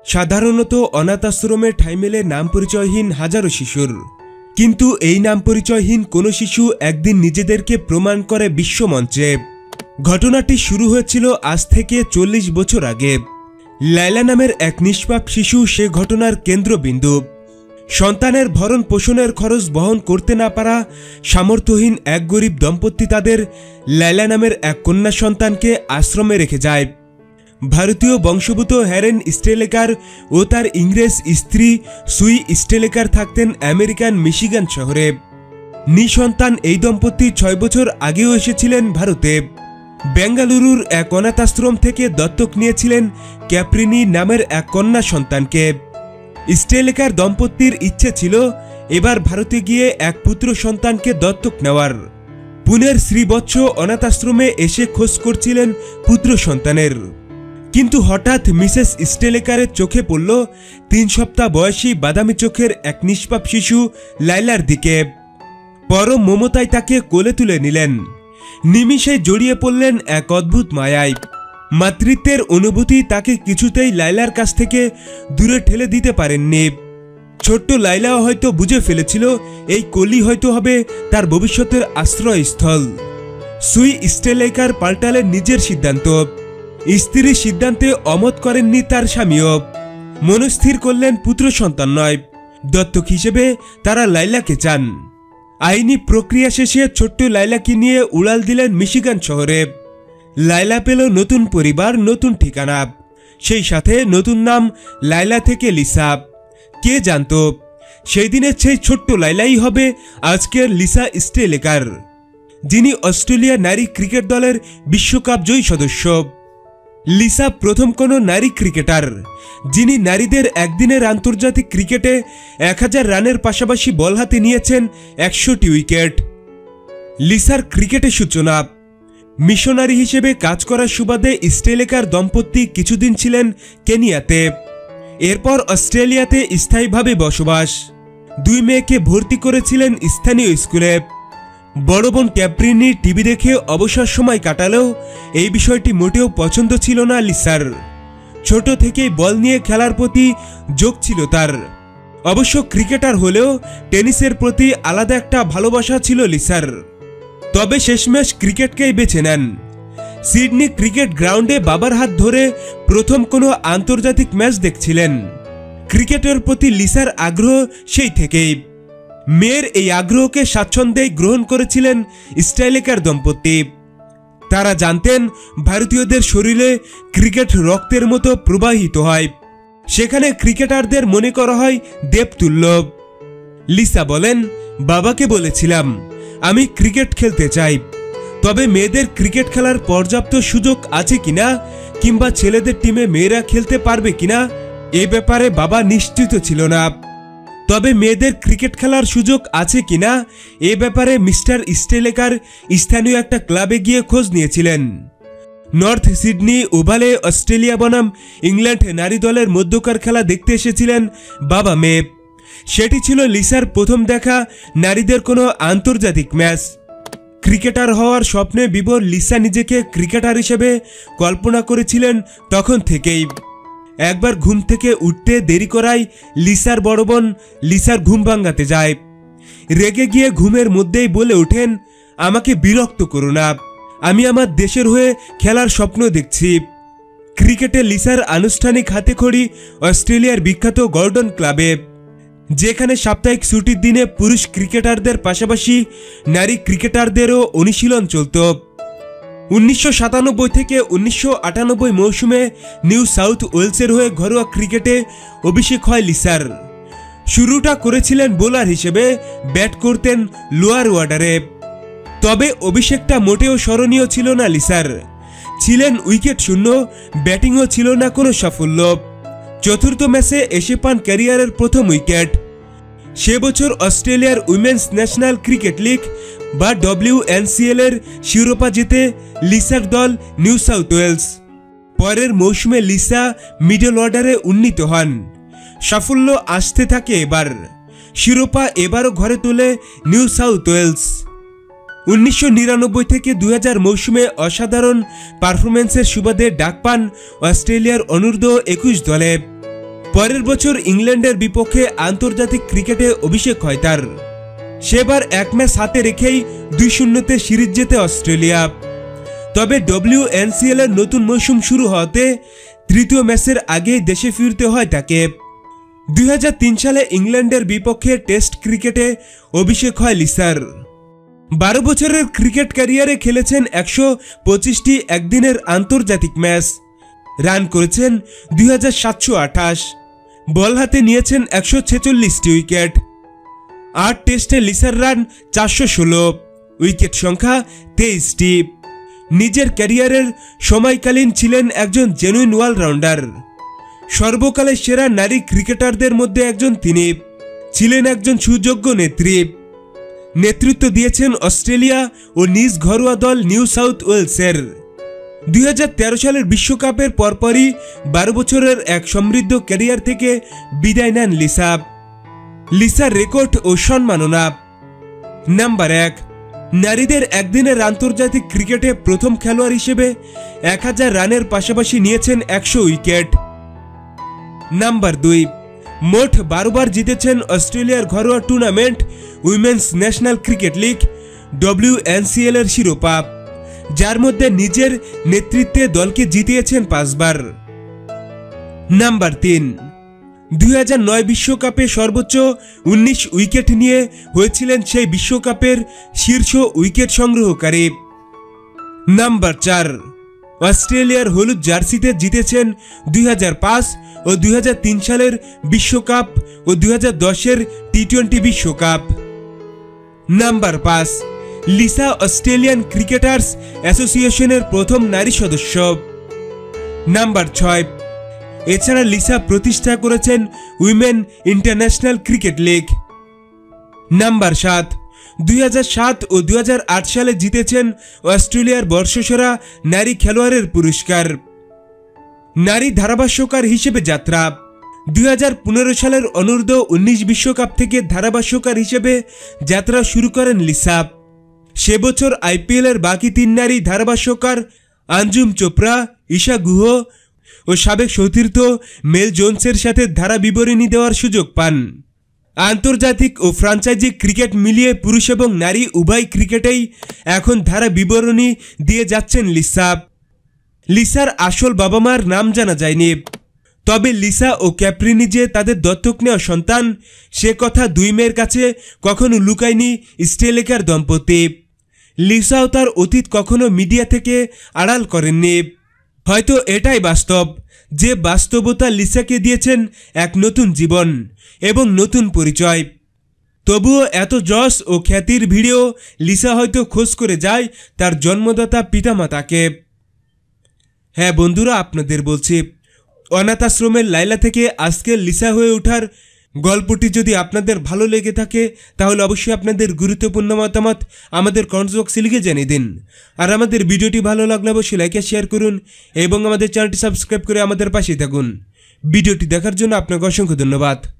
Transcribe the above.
সাধারণত অনাথ আশ্রমে ঠাঁই মেলে নাম পরিচয়হীন হাজারো শিশুর, কিন্তু এই নাম পরিচয়হীন কোনো শিশু একদিন নিজেদেরকে প্রমাণ করে বিশ্বমঞ্চে। ঘটনাটি শুরু হয়েছিল আজ থেকে 40 বছর আগে। লায়লা নামের এক নিষ্পাপ শিশু সে ঘটনার কেন্দ্রবিন্দু। সন্তানের ভরণ পোষণের খরচ বহন করতে না পারা সামর্থ্যহীন এক গরিব দম্পতি তাদের লায়লা নামের এক কন্যা সন্তানকে আশ্রমে রেখে যায়। ভারতীয় বংশোদ্ভূত হ্যারেন স্টেলেকার ও তার ইংরেজ স্ত্রী সুই স্টেলেকার থাকতেন আমেরিকান মিশিগান শহরে। নিঃসন্তান এই দম্পতি 6 বছর আগেও এসেছিলেন ভারতে। বেঙ্গালুরুর এক অনাথ আশ্রম থেকে দত্তক নিয়েছিলেন ক্যাপ্রিনি নামের এক কন্যা সন্তানকে। স্টেলেকার দম্পতির ইচ্ছে ছিল এবার ভারতে গিয়ে এক পুত্র সন্তানকে দত্তক নেওয়ার। পুনের শ্রীবৎস অনাথ আশ্রমে এসে খোঁজ করছিলেন পুত্র সন্তানের, কিন্তু হঠাৎ মিসেস স্টেলেকারের চোখে পড়ল 3 সপ্তাহ বয়সী বাদামি চোখের এক নিষ্পাপ শিশু লায়লার দিকে। পরম মমতায় তাকে কোলে তুলে নিলেন। নিমিষে জড়িয়ে পড়লেন এক অদ্ভুত মায়ায়। মাতৃত্বের অনুভূতি তাকে কিছুতেই লায়লার কাছ থেকে দূরে ঠেলে দিতে পারেননি। ছোট্ট লায়লাও হয়তো বুঝে ফেলেছিল এই কলি হয়তো হবে তার ভবিষ্যতের আশ্রয়স্থল। সুই স্টেলেকার পাল্টালেন নিজের সিদ্ধান্ত। স্ত্রীর সিদ্ধান্তে অমত করেননি তার স্বামীও। মনস্থির করলেন পুত্র সন্তান নয়, দত্তক হিসেবে তারা লায়লাকে চান। আইনি প্রক্রিয়া শেষে ছোট্ট লায়লাকে নিয়ে উড়াল দিলেন মিশিগান শহরে। লায়লা পেল নতুন পরিবার, নতুন ঠিকানা, সেই সাথে নতুন নাম, লায়লা থেকে লিসা। কে জানত সেই দিনের সেই ছোট্ট লায়লাই হবে আজকের লিসা স্টেলেকার, যিনি অস্ট্রেলিয়া নারী ক্রিকেট দলের বিশ্বকাপ জয়ী সদস্য। লিসা প্রথম কোনো নারী ক্রিকেটার যিনি নারীদের একদিনের আন্তর্জাতিক ক্রিকেটে 1000 রানের পাশাপাশি বল হাতে নিয়েছেন 100টি উইকেট। লিসার ক্রিকেটের সূচনা। মিশনারি হিসেবে কাজ করার সুবাদে স্টেলেকার দম্পতি কিছুদিন ছিলেন কেনিয়াতে, এরপর অস্ট্রেলিয়াতে স্থায়ীভাবে বসবাস। 2 মেয়েকে ভর্তি করেছিলেন স্থানীয় স্কুলে। বড় বোন ক্যাপ্রিনি টিভি দেখে অবসর সময় কাটালেও এই বিষয়টি মোটেও পছন্দ ছিল না লিসার। ছোট থেকেই বল নিয়ে খেলার প্রতি ঝোঁক ছিল তার। অবশ্য ক্রিকেটার হলেও টেনিসের প্রতি আলাদা একটা ভালোবাসা ছিল লিসার। তবে শেষমেশ ক্রিকেটকেই বেছে নেন। সিডনি ক্রিকেট গ্রাউন্ডে বাবার হাত ধরে প্রথম কোনো আন্তর্জাতিক ম্যাচ দেখছিলেন। ক্রিকেটের প্রতি লিসার আগ্রহ সেই থেকেই। মেয়ের এই আগ্রহকে স্বাচ্ছন্দ্যেই গ্রহণ করেছিলেন স্টেলেকার দম্পতি। তারা জানতেন ভারতীয়দের শরীরে ক্রিকেট রক্তের মতো প্রবাহিত হয়, সেখানে ক্রিকেটারদের মনে করা হয় দেবতুল্য। লিসা বলেন, বাবাকে বলেছিলাম আমি ক্রিকেট খেলতে চাই, তবে মেয়েদের ক্রিকেট খেলার পর্যাপ্ত সুযোগ আছে কিনা কিংবা ছেলেদের টিমে মেয়েরা খেলতে পারবে কিনা এ ব্যাপারে বাবা নিশ্চিত ছিল না। তবে মেয়েদের ক্রিকেট খেলার সুযোগ আছে কিনা এ ব্যাপারে মিস্টার স্টেলেকার স্থানীয় একটা ক্লাবে গিয়ে খোঁজ নিয়েছিলেন। নর্থ সিডনি ওভালে অস্ট্রেলিয়া বনাম ইংল্যান্ড নারী দলের মধ্যকার খেলা দেখতে এসেছিলেন বাবা মেয়ে। সেটি ছিল লিসার প্রথম দেখা নারীদের কোনো আন্তর্জাতিক ম্যাচ। ক্রিকেটার হওয়ার স্বপ্নে বিভোর লিসা নিজেকে ক্রিকেটার হিসেবে কল্পনা করেছিলেন তখন থেকেই। একবার ঘুম থেকে উঠতে দেরি করায় লিসার বড় বোন লিসার ঘুম ভাঙাতে যায়। রেগে গিয়ে ঘুমের মধ্যেই বলে ওঠেন, আমাকে বিরক্ত করো না, আমি আমার দেশের হয়ে খেলার স্বপ্ন দেখছি। ক্রিকেটে লিসার আনুষ্ঠানিক হাতেখড়ি অস্ট্রেলিয়ার বিখ্যাত গর্ডন ক্লাবে, যেখানে সাপ্তাহিক ছুটির দিনে পুরুষ ক্রিকেটারদের পাশাপাশি নারী ক্রিকেটারদেরও অনুশীলন চলত। 1997 থেকে 1998 মৌসুমে নিউ সাউথ ওয়েলসের হয়ে ঘরোয়া ক্রিকেটে অভিষেক হয় লিসার। শুরুটা করেছিলেন বোলার হিসেবে, ব্যাট করতেন লোয়ার অর্ডারে। তবে অভিষেকটা মোটেও স্মরণীয় ছিল না লিসার। ছিলেন উইকেট শূন্য, ব্যাটিংও ছিল না কোনো সাফল্য। চতুর্থ ম্যাচে এসে পান ক্যারিয়ারের প্রথম উইকেট। সে বছর অস্ট্রেলিয়ার উইমেন্স ন্যাশনাল ক্রিকেট লিগ বা WNCL এর শিরোপা জিতে লিসার দল নিউ সাউথ ওয়েলস। পরের মৌসুমে লিসা মিডল অর্ডারে উন্নীত হন। সাফল্য আসতে থাকে এবার। শিরোপা এবারও ঘরে তোলে নিউ সাউথ ওয়েলস। 1999 থেকে 2000 মৌসুমে অসাধারণ পারফরমেন্সের সুবাদে ডাক পান অস্ট্রেলিয়ার অনূর্ধ্ব 21 দলে। পরের বছর ইংল্যান্ডের বিপক্ষে আন্তর্জাতিক ক্রিকেটে অভিষেক হয় তার। সেবার এক ম্যাচ হাতে রেখেই 2-0-তে সিরিজ জেতে অস্ট্রেলিয়া। তবে WNCL এর নতুন মৌসুম শুরু হওয়াতে তৃতীয় ম্যাচের আগেই দেশে ফিরতে হয় তাকে। 2003 সালে ইংল্যান্ডের বিপক্ষে টেস্ট ক্রিকেটে অভিষেক হয় লিসার। 12 বছরের ক্রিকেট ক্যারিয়ারে খেলেছেন 125টি একদিনের আন্তর্জাতিক ম্যাচ, রান করেছেন 2728, বল হাতে নিয়েছেন 146টি উইকেট। 8 টেস্টে লিসার রান 416, উইকেট সংখ্যা 23টি। নিজের ক্যারিয়ারের সময়কালীন ছিলেন একজন জেনুইন অলরাউন্ডার। সর্বকালের সেরা নারী ক্রিকেটারদের মধ্যে একজন তিনি। ছিলেন একজন সুযোগ্য নেত্রী। নেতৃত্ব দিয়েছেন অস্ট্রেলিয়া ও নিজ ঘরোয়া দল নিউ সাউথ ওয়েলসের। 2013 সালের বিশ্বকাপের পরপরই 12 বছরের এক সমৃদ্ধ ক্যারিয়ার থেকে বিদায় নেন লিসা। লিসার রেকর্ড ও সম্মাননা। নাম্বার 1, নারীদের একদিনের আন্তর্জাতিক ক্রিকেটে প্রথম খেলোয়াড় হিসেবে 1000 রানের পাশাপাশি নিয়েছেন 100 উইকেট। নাম্বার 2, মোট 12 বার জিতেছেন অস্ট্রেলিয়ার ঘরোয়া tournament women's national cricket league WNCL এর শিরোপা, যার মধ্যে নিজের নেতৃত্বে দলকে জিতিয়েছেন 5 বার। নাম্বার 3, 2009 বিশ্বকাপে সর্বোচ্চ 19 উইকেট নিয়ে হয়েছিলেন সেই বিশ্বকাপের শীর্ষ উইকেট সংগ্রহকারী। নাম্বার 4, অস্ট্রেলিয়ার হলুদ জার্সিতে জিতেছেন 2005 ও 2003 সালের বিশ্বকাপ ও 2010-এর টি-20 বিশ্বকাপ। নাম্বার 5, লিসা অস্ট্রেলিয়ান ক্রিকেটার্স অ্যাসোসিয়েশনের প্রথম নারী সদস্য। নাম্বার 6, এছাড়া লিসা প্রতিষ্ঠা করেছেন women international cricket league. Number 7, 2007 ও 2008 সালে জিতেছেন অস্ট্রেলিয়ার বর্ষসেরা নারী খেলোয়াড়ের পুরস্কার। নারী ধারাভাষ্যকার হিসেবে যাত্রা। 2015 সালের অনূর্ধ্ব-19 বিশ্বকাপ থেকে ধারাভাষ্যকার হিসেবে যাত্রা শুরু করেন লিসা। সে বছর IPL-এর বাকি 3 নারী ধারাভাষ্যকার আঞ্জুম চোপড়া, ঈশা গুহ ও সাবেক সতীর্থ মেল জোনসের সাথে ধারা বিবরণী দেওয়ার সুযোগ পান। আন্তর্জাতিক ও ফ্রাঞ্চাইজি ক্রিকেট মিলিয়ে পুরুষ এবং নারী উভয় ক্রিকেটেই এখন ধারা বিবরণী দিয়ে যাচ্ছেন লিসা। লিসার আসল বাবা মার নাম জানা যায়নি, তবে লিসা ও ক্যাপ্রিনি যে তাদের দত্তক নেওয়া সন্তান সে কথা 2 মেয়ের কাছে কখনো লুকায়নি স্টেলেকার দম্পতি। লিসাও তার অতীত কখনো মিডিয়া থেকে আড়াল করেননি। হয়তো এটাই বাস্তব, যে বাস্তবতা লিসাকে দিয়েছেন এক নতুন জীবন এবং নতুন পরিচয়। তবুও এত যশ ও খ্যাতির ভিড়েও লিসা হয়তো খোঁজ করে যায় তার জন্মদাতা পিতামাতাকে। হ্যাঁ বন্ধুরা, আপনাদের বলছি, অনাথ আশ্রমের লাইলা থেকে আজকের লিসা হয়ে ওঠার গল্পটি যদি আপনাদের ভালো লেগে থাকে তাহলে অবশ্যই আপনাদের গুরুত্বপূর্ণ মতামত আমাদের কমেন্টস বক্সে লিখে জানিয়ে দিন। আর আমাদের ভিডিওটি ভালো লাগলে অবশ্যই লাইক আর শেয়ার করুন এবং আমাদের চ্যানেলটি সাবস্ক্রাইব করে আমাদের পাশেই থাকুন। ভিডিওটি দেখার জন্য আপনাকে অসংখ্য ধন্যবাদ।